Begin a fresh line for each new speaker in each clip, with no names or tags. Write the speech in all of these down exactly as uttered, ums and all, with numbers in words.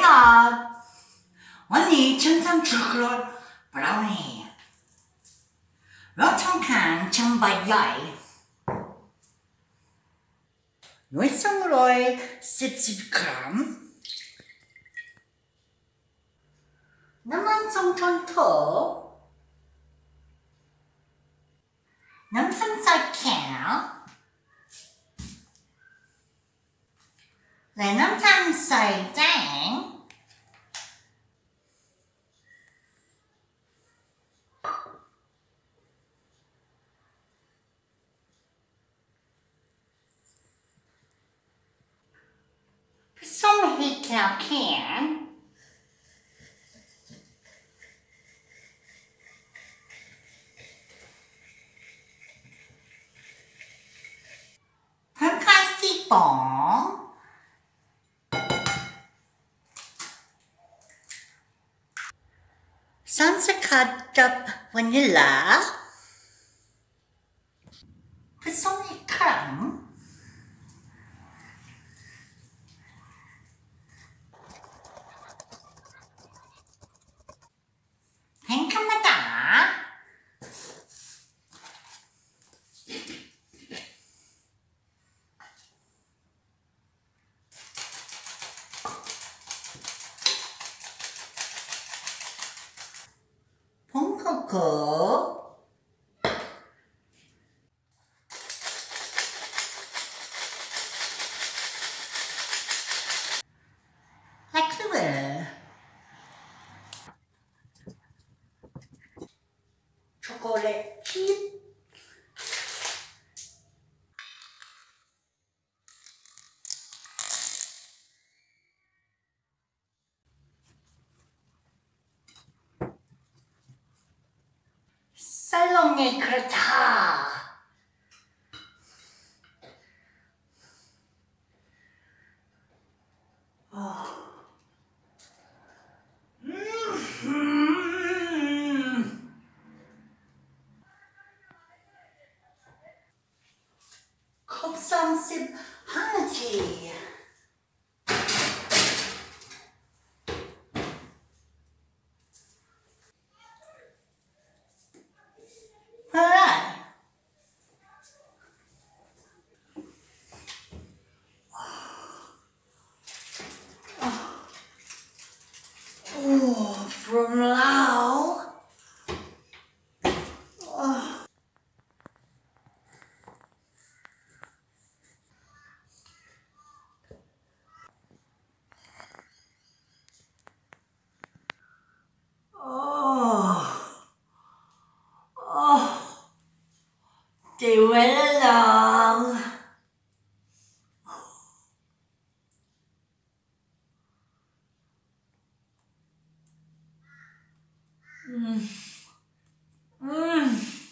ครับวันนี้ฉันทำช็อกโกแลตบราวนี่เราต้องการชำใบใหญ่หน่วยสองร้อยสิบสิบกรัมน้ำมันสองช้อนโต๊ะน้ำตาลทรายแข็งและน้ำตาลทรายแดงผสมให้เข้ากันทำข้าวสีฟองสารสกัดกับวานิลลาผสมอีกครั้งแห้งธรรมดาผงโกโก้และเกลือช็อกโกแลตชีสใส่ลงในกระทะครบสามสิบห้านาทีเฮ้ยโอ้ from ลาวได้เวลาลองอืมอืม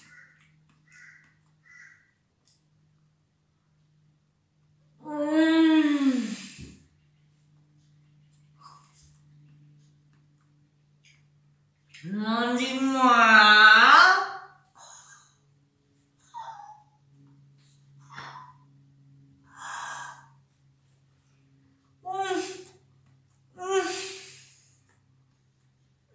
อืมนอนดีไหม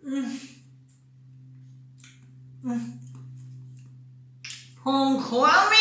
ผมความ